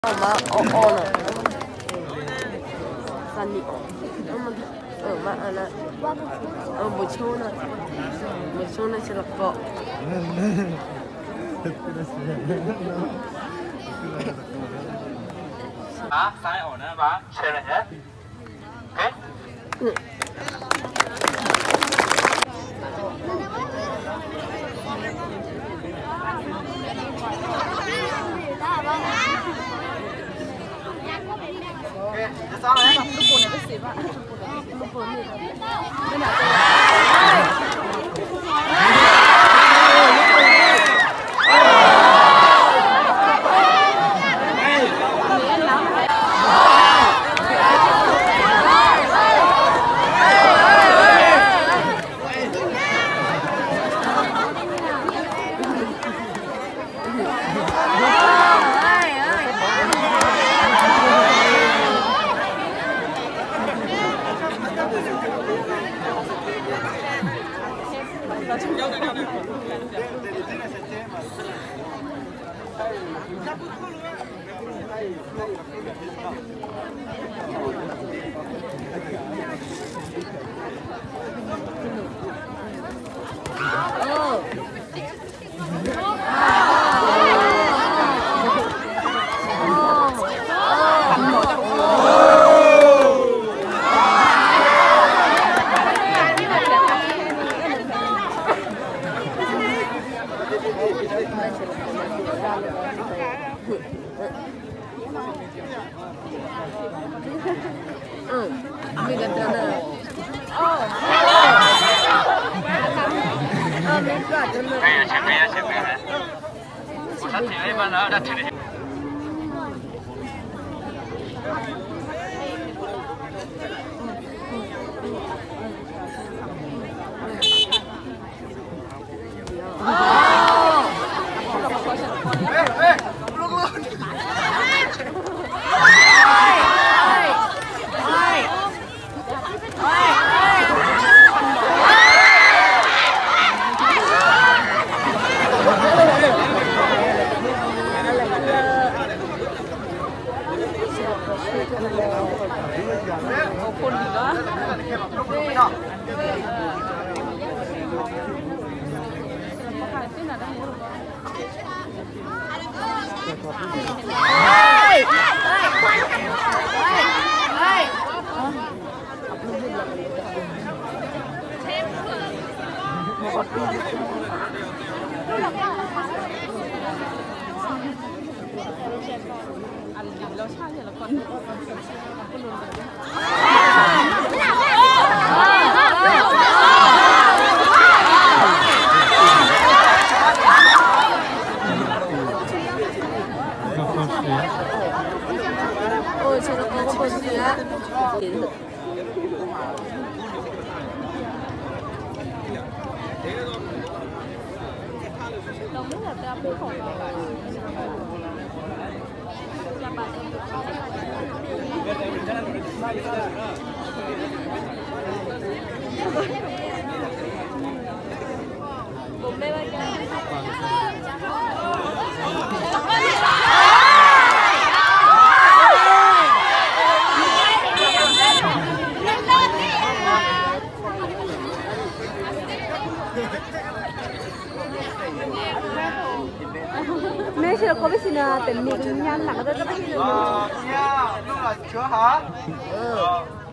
Mà on Sunny on. Ma ana. Bocciona ce l'ha po'. Bá, sai ổn đó bá. Xe này hết. Ok. Sao đấy? Lúc này mới xỉu ạ. Lúc này bên nào mấy giờ có biết gì nào tình mình nhanh là cái đó biết gì nữa. Nha, lúc là chưa hả?